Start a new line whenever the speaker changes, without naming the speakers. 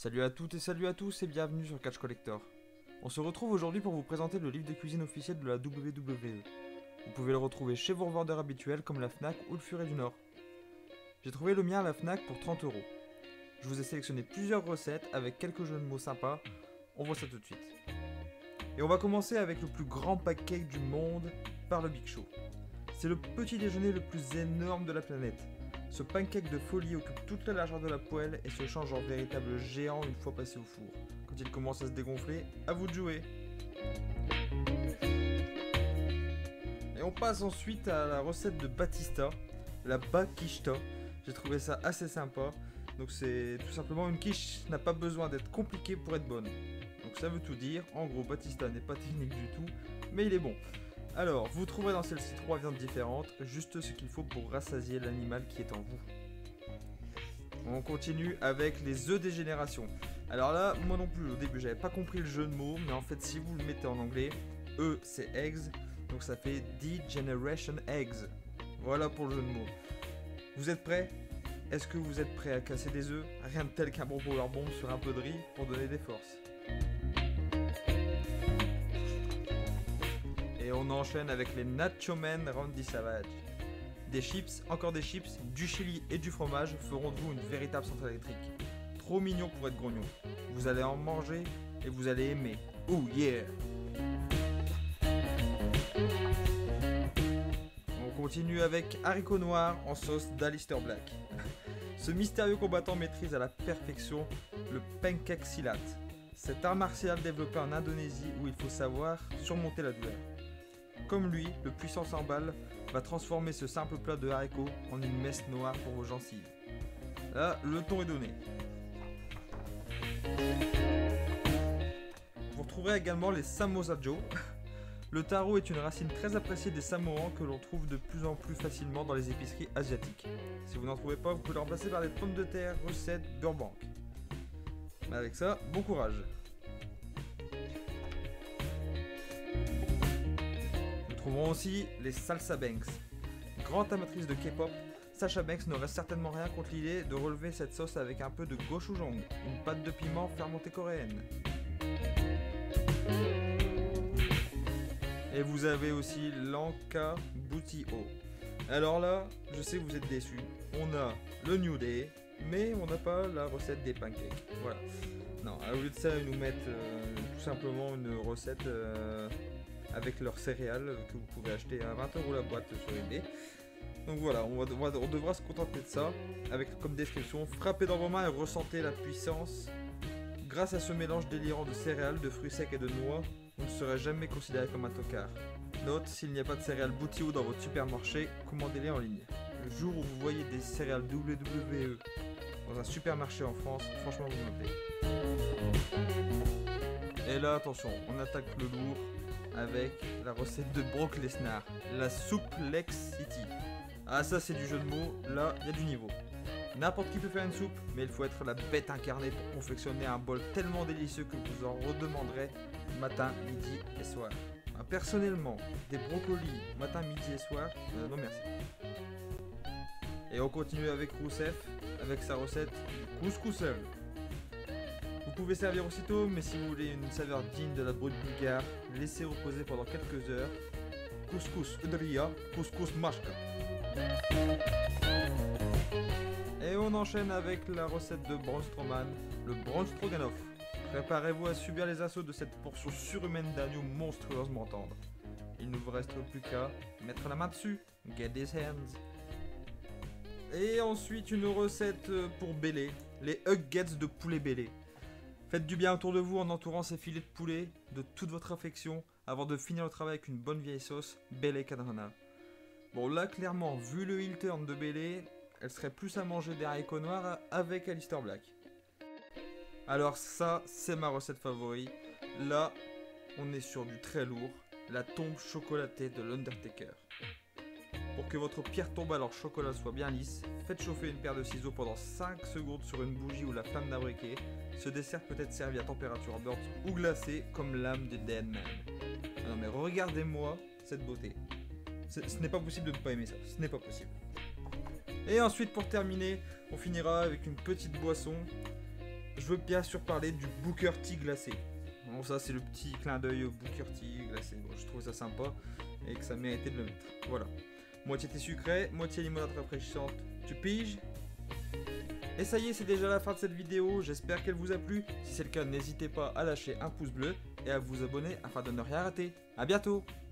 Salut à toutes et salut à tous et bienvenue sur Catch Collector. On se retrouve aujourd'hui pour vous présenter le livre de cuisine officiel de la WWE. Vous pouvez le retrouver chez vos revendeurs habituels comme la Fnac ou le Furet du Nord. J'ai trouvé le mien à la Fnac pour 30 euros. Je vous ai sélectionné plusieurs recettes avec quelques jeux de mots sympas. On voit ça tout de suite. Et on va commencer avec le plus grand pancake du monde par le Big Show. C'est le petit déjeuner le plus énorme de la planète. Ce pancake de folie occupe toute la largeur de la poêle et se change en véritable géant une fois passé au four. Quand il commence à se dégonfler, à vous de jouer. Et on passe ensuite à la recette de Batista, la bakishta. J'ai trouvé ça assez sympa. Donc c'est tout simplement une quiche n'a pas besoin d'être compliquée pour être bonne. Donc ça veut tout dire. En gros, Batista n'est pas technique du tout, mais il est bon. Alors, vous trouverez dans celle-ci 3 viandes différentes, juste ce qu'il faut pour rassasier l'animal qui est en vous. On continue avec les œufs des générations. Alors là, moi non plus, au début, j'avais pas compris le jeu de mots, mais en fait, si vous le mettez en anglais, E c'est eggs, donc ça fait D-Generation Eggs. Voilà pour le jeu de mots. Vous êtes prêts? Est-ce que vous êtes prêts à casser des œufs? Rien de tel qu'un bon powerbomb sur un peu de riz pour donner des forces. Et on enchaîne avec les Nacho Men Randy Savage. Des chips, encore des chips, du chili et du fromage feront de vous une véritable centrale électrique. Trop mignon pour être grognon. Vous allez en manger et vous allez aimer. Oh yeah! On continue avec haricots noirs en sauce d'Alistair Black. Ce mystérieux combattant maîtrise à la perfection le pancake silat. Cet art martial développé en Indonésie où il faut savoir surmonter la douleur. Comme lui, le puissant Sambal va transformer ce simple plat de haricots en une messe noire pour vos gencives. Là, le ton est donné. Vous retrouverez également les Samosa Joe. Le taro est une racine très appréciée des Samoans que l'on trouve de plus en plus facilement dans les épiceries asiatiques. Si vous n'en trouvez pas, vous pouvez le remplacer par des pommes de terre, recettes, Burbank. Mais avec ça, bon courage. Nous trouverons aussi les Salsa Banks. Grande amatrice de K-pop, Sasha Banks n'aurait certainement rien contre l'idée de relever cette sauce avec un peu de gochujang, une pâte de piment fermentée coréenne. Et vous avez aussi l'Anka Butio. Alors là, je sais que vous êtes déçus. On a le New Day, mais on n'a pas la recette des pancakes. Voilà. Non, au lieu de ça, ils nous mettent tout simplement une recette avec leurs céréales que vous pouvez acheter à 20 € la boîte sur eBay. Donc voilà, on devra se contenter de ça, avec comme description, frappez dans vos mains et ressentez la puissance. Grâce à ce mélange délirant de céréales, de fruits secs et de noix, vous ne serez jamais considéré comme un tocard. Note, s'il n'y a pas de céréales Boutio dans votre supermarché, commandez-les en ligne. Le jour où vous voyez des céréales WWE dans un supermarché en France, franchement vous notez. Et là, attention, on attaque le lourd avec la recette de Brock Lesnar, la Suplex City. Ah ça c'est du jeu de mots, là il y a du niveau. N'importe qui peut faire une soupe, mais il faut être la bête incarnée pour confectionner un bol tellement délicieux que vous en redemanderez matin, midi et soir. Personnellement, des brocolis matin, midi et soir, non merci. Et on continue avec Rousseff, avec sa recette couscoussel. Vous pouvez servir aussitôt, mais si vous voulez une saveur digne de la brute bulgare, laissez reposer pendant quelques heures. Couscous udria, couscous mashka. Et on enchaîne avec la recette de Braun Strowman, le Braun Stroganoff. Préparez-vous à subir les assauts de cette portion surhumaine d'agneau monstrueusement tendre. Il ne vous reste plus qu'à mettre la main dessus. Get these hands. Et ensuite une recette pour bêler, les Huggets de poulet bêlé. Faites du bien autour de vous en entourant ces filets de poulet de toute votre affection avant de finir le travail avec une bonne vieille sauce Bélé Cadrona. Bon là clairement, vu le heel turn de Bélé, elle serait plus à manger des haricots noirs avec Alistair Black. Alors ça, c'est ma recette favorite. Là, on est sur du très lourd, la tombe chocolatée de l'Undertaker. Pour que votre pierre tombale en chocolat soit bien lisse, faites chauffer une paire de ciseaux pendant 5 secondes sur une bougie ou la flamme d'un briquet. Ce dessert peut être servi à température ambiante ou glacé comme l'âme de Dead Man. Non mais regardez-moi cette beauté. Ce n'est pas possible de ne pas aimer ça, ce n'est pas possible. Et ensuite pour terminer, on finira avec une petite boisson je veux bien sûr parler du Booker T glacé. Bon, ça c'est le petit clin d'œil au Booker T glacé. Bon, je trouve ça sympa et que ça méritait de le mettre. Voilà. Moitié thé sucré, moitié limonade rafraîchissante. Tu piges? Et ça y est, c'est déjà la fin de cette vidéo. J'espère qu'elle vous a plu. Si c'est le cas, n'hésitez pas à lâcher un pouce bleu et à vous abonner afin de ne rien rater. A bientôt!